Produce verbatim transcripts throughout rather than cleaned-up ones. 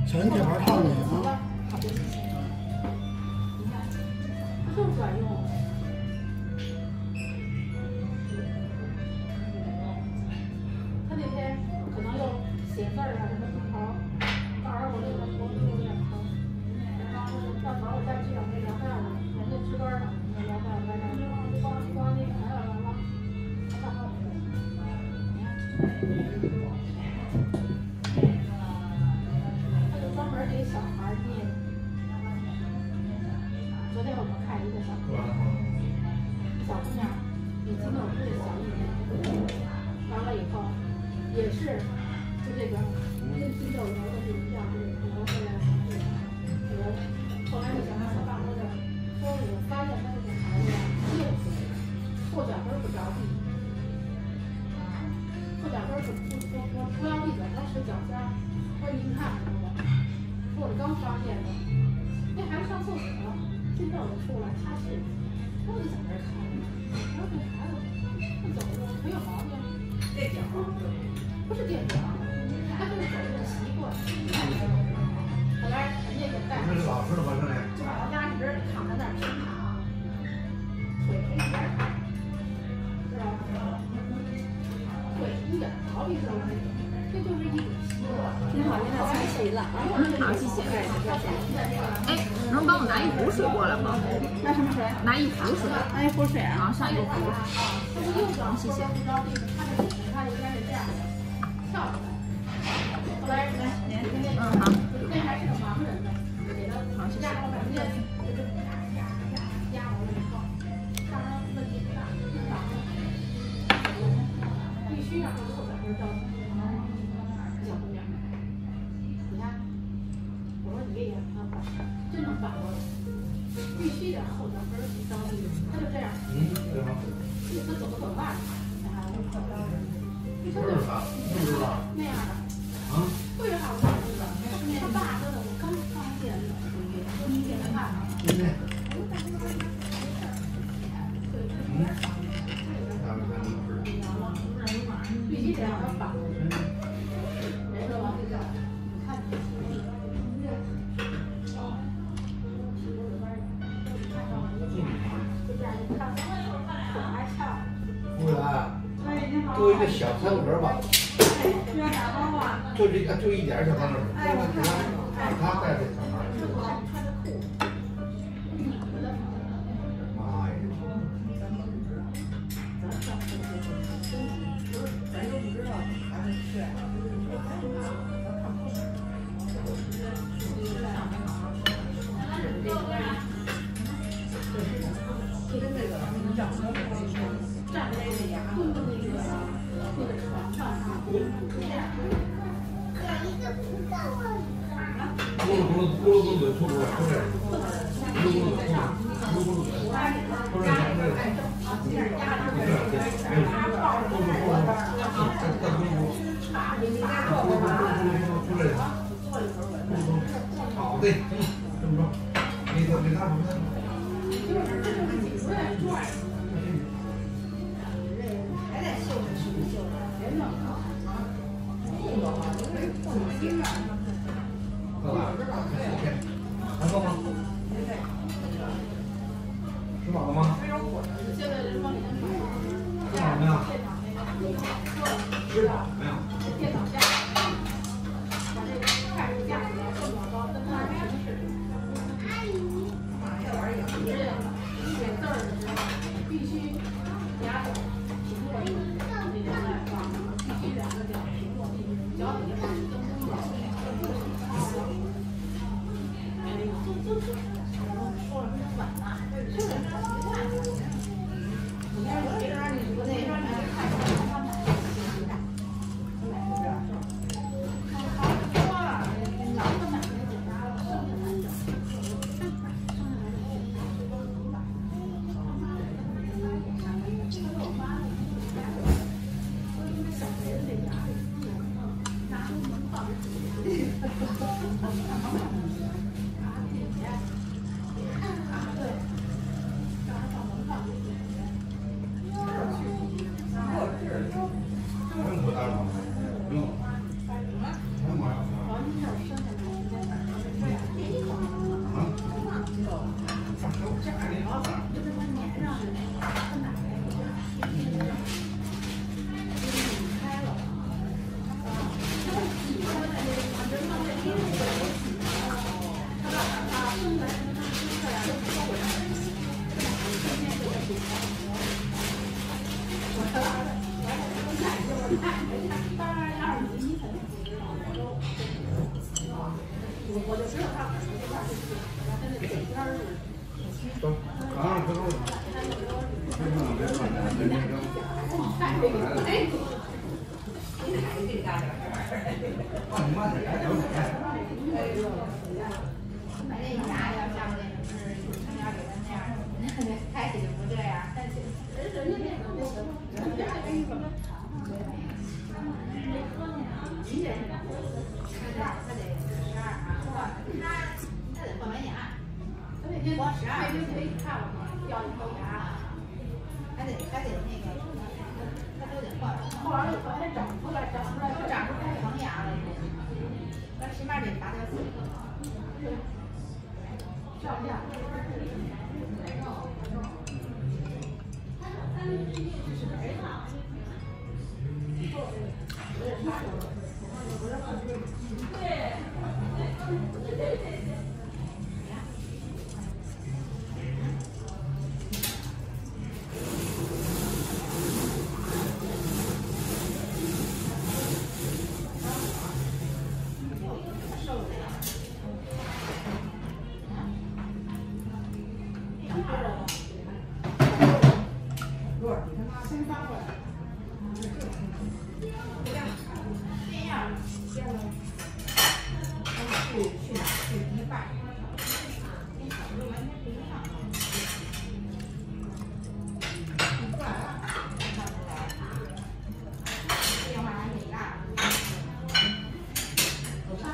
全铁盘上去啊。 就是管用。他那天可能又写字儿啊什么不疼，到时候我这个脖子有点疼，然后到时候我再去找那凉拌了，人家值班呢，那凉拌完了，光光那个还要完了，大号。他就专门给小孩捏。昨天我们看一个小姑娘，小姑娘比金豆是小一点，完了以后也是就这个跟金豆头的是一样，就是骨头回来的我后来那小孩他爸说的，说我发现他这个孩子右后脚跟不着地，后脚跟不不不不不着地，老使脚尖，我说您看看我，说我刚发现的，那孩子上厕所了。现在我出来，他是，我就在那儿看着，我说这孩子不走路没有毛病，垫脚不是垫脚，他就是走路的习惯。后来人家也带， 这是老师的吧？这里就把他压直躺在那儿平躺，腿一点儿，知道吧？腿一点毛病都没有，这就是一种习惯。 你好，您的餐齐了啊！好，谢谢。 哎，能帮我拿一壶水过来吗？ 拿什么水？ 拿一壶水。 拿一壶水啊！ 啊，上一个壶。 好，谢谢。他应该是这样的，跳出来。后来来，您您那个，那还是个盲人的，给他压到半夜，就这么压压压压完了以后，当然问题不大，不大。必须让他后脚跟着地。小姑娘，你看，我说你这也能把真能把握，必须得后脚跟儿着地，他就这样。 嗯，对吧？ 他走不走慢？啊，我可不知道。他就那样的。 啊？ 为啥我这个？他爸说的，我刚发现的，说你给他看看。 对对。 必须得让他绑。人说完这个，你看你就这样一看，手还翘。 服务员，就一个小餐盒吧。 需要打包吗？ 就这个，就一点小餐盒，让他给他，让他带这小孩。妈呀！ 咱都不知道孩子是。跟那个长得站在那个牙墩的那个那个床上啊，这样。 咕噜咕噜咕噜咕噜的吐出来，出来，咕噜咕噜的吐，咕噜咕噜的，出来，出来，出来，好的，这么着，你给给他什么？ 就是这就是几岁转。 还得秀着秀着秀着，别弄了啊！弄的话，都是不能听啊。 够了，还够吗？吃饱了吗？ 现在人往里面买。 吃饱了没有？吃饱了没有？ 电脑下，把这个菜价格这么高，跟他平时。 我就知道他不是这样，他那个片儿是。 走，啊，走走。别看别看，别别别。 看这个，哎。 你哪个最大点儿？ 放你妈点儿，有点。 哎呦，那那家要像那种是他家给他那样，那开起就不这样，但是人家那个那个，人家那个。几点？ 十二，他得十二啊，他他得换完牙， 他那天光十二， 那天可以看了吗？掉一颗牙， 还得还得那个什么，他都得换。 后来又发现长出来，长出来都长出成牙了，那起码得拔掉四颗。 对，上下。先发过来。 这样，这样，去去哪？去一半。跟小时候完全不一样。你过来了，看出来。变化还挺大。我看。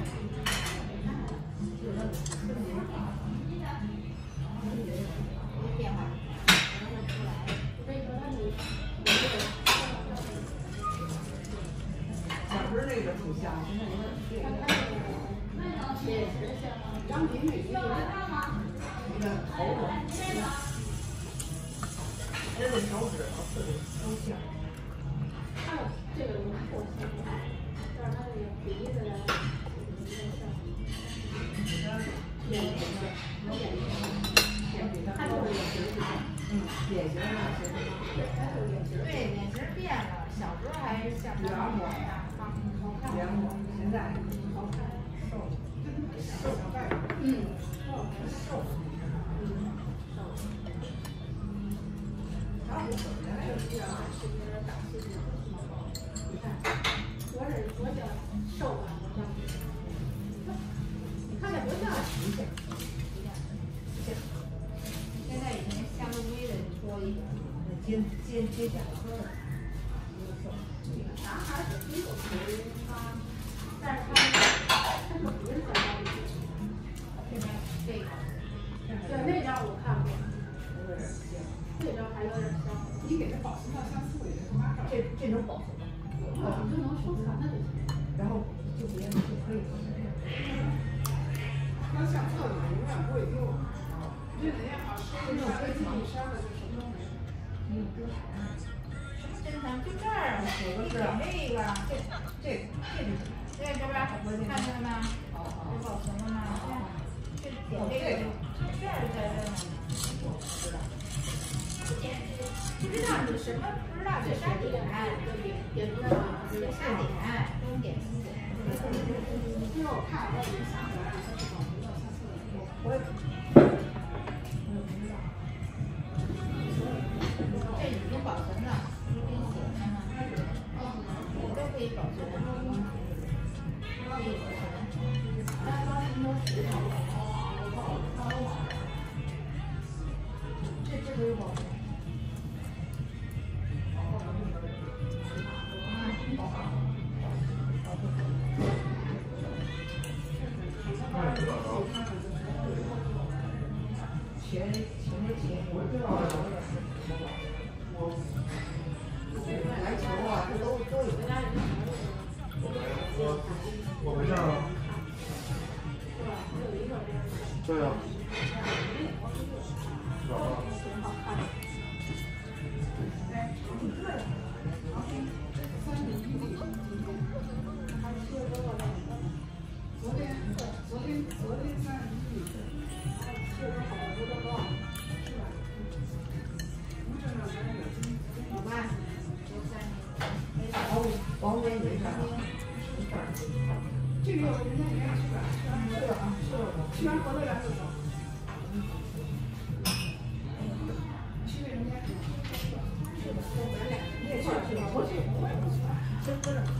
变化。 小时候那个挺像，现在有点变了。 也是像张敏敏那个那个头发，人的手指头特别都像。 他的这个轮廓像，但是他这个鼻子呀，有点像。眼睛有眼睛，他就是眼睛。 嗯，典型的那些。 对，脸型变了，小时候还是像圆乎呀，好看。 圆乎，现在好看， 瘦，瘦小盖。 嗯， 瘦，瘦。嗯，瘦。他不怎么的，就是这样， 是不是打戏呢？你看，多人多像瘦啊，多像。你看着多像一下， 现在以前像路威的多一点， 尖尖尖甲科的，瘦。 男孩子挺有型他，但是他他就不是在那里。 这边这个， 对，那张我看过， 有点像。 那张还有点像。 你给它保存到像素里，他妈这这能保存吗？ 哦，你就能收藏那就行。 然后就别就可以。那相册里永远不会丢。这人家好收的上飞机以上的就什么都没有。没有丢海上。 珍藏就这儿，有个是这个， 这这这是什么？ 这这边看见了吗？ 哦哦。 有保存了吗？这点这个，这儿在这呢。 我知道。 点不知道你什么不知道这沙点， 点出来了， 这沙点，中点中点。 因为我看我已经想起来了，他是保存到相册里。 我也。 这已经保存了，你给你写上了，都可以保存，可以保存。这这都有保存。 钱钱没钱，我知道我篮球啊，这都都有。 我我没事啊。对呀。是吧？ 昨天昨天昨天三十一，这个好多都忘了，是吧？不是那咱有金五万，十三年， 王王文伟啥？没事儿。 这个人家人家吃完吃完喝的啊，吃完喝的然后走。去人家吃，是的，咱俩你也去是吧？我去，我也不去，真不是。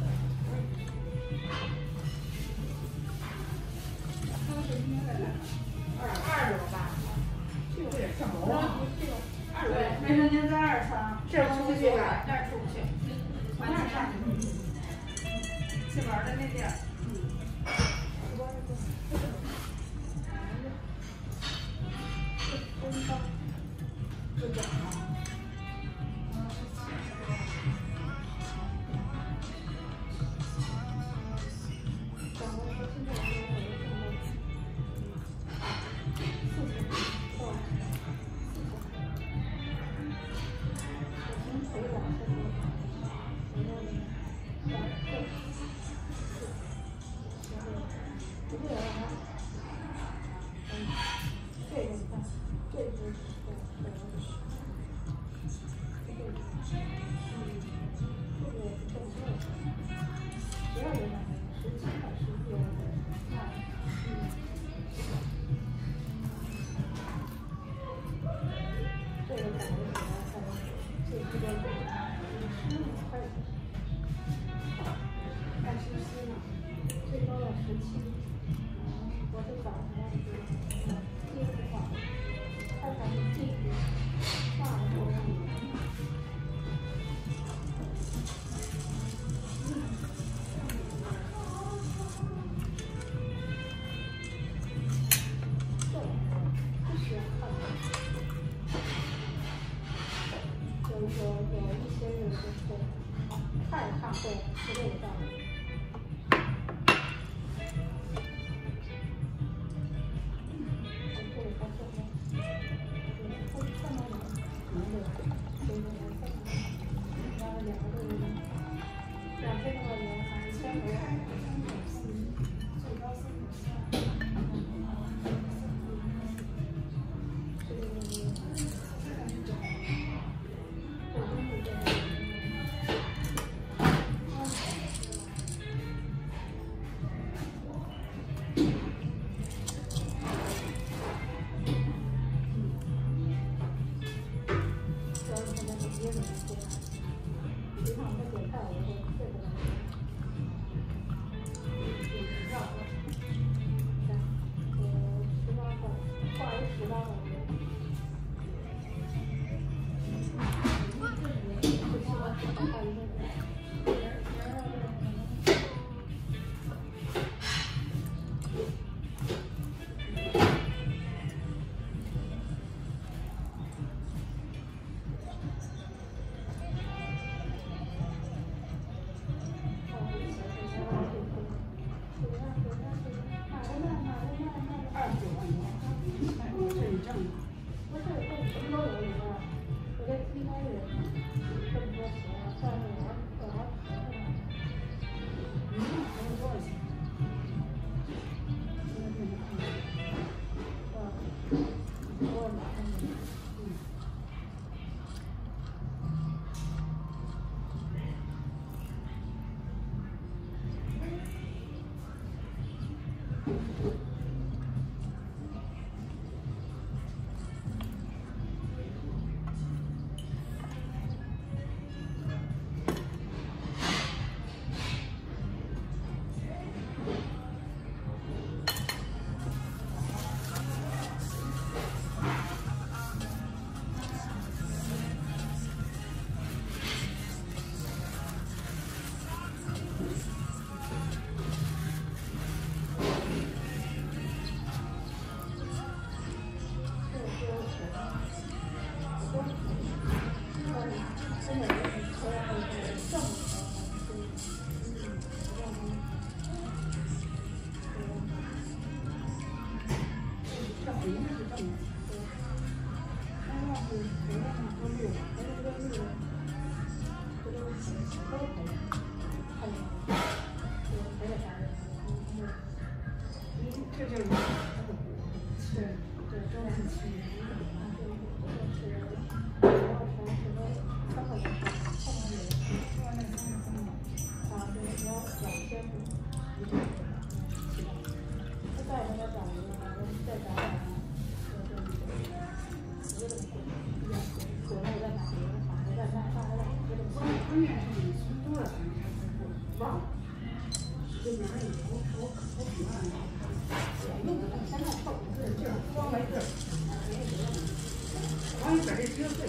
他是应该来二二楼吧？这个有点上楼啊。二楼，没事，您在二层，这出不去吧？那儿出不去，往那儿上。去玩的那地儿。真棒，就这样啊。这就是对对，中文区。啊，对，你要两千五。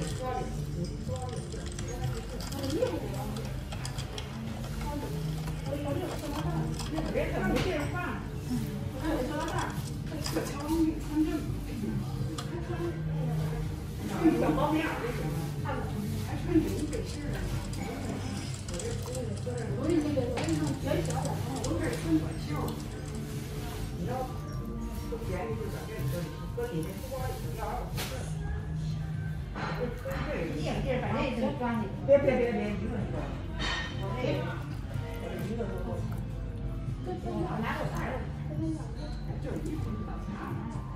别别别别，一个一个，我这个，我这一个都够呛。我拿过来了，就是一分不到钱。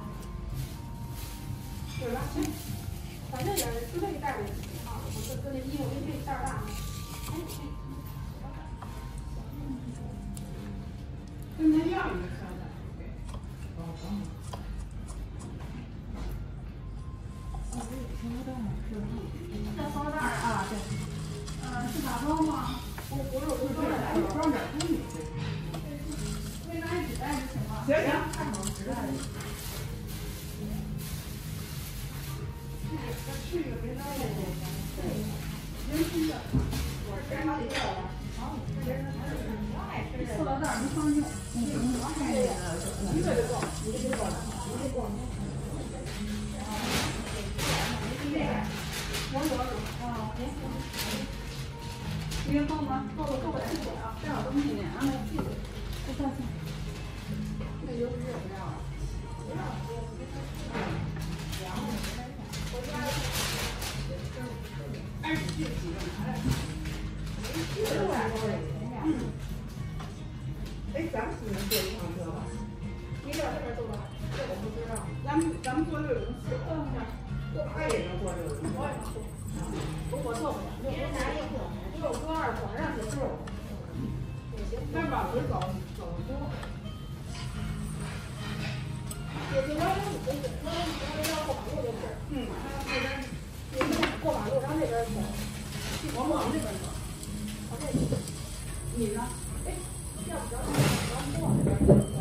对吧？行， 反正也是就这个袋儿啊，我这搁那衣服跟这袋儿大。哎哎， 跟他要一个塑料袋。 这塑料袋啊，对，呃，是打包吗？不不是，我就装点儿， 装点东西。 没拿纸袋就行了。 行行，看好纸袋。去一个别拿那个，年轻的，我这好几个了。塑料袋没法用，嗯，一个就够，一个就够了，一个就够了。我有啊，你给够吗？够了，够了，谢谢啊，带好东西呢啊，谢谢，不客气。那油脂也不要了。二十几几个拿来。嗯。哎，咱们是能坐一趟车吧？ 你俩这边坐吧，这我不知道。 咱们咱们坐六零四， 嗯， 他也能坐六零四。 我也能坐。我我坐不了，六六六哥二管让就坐。 那往回走走得多。 也就要求你这个，要求你这要过马路就是。 嗯，那边你们俩过马路，让这边走。 我们往这边走。 我这， 你呢？ 哎，要不咱咱过这边。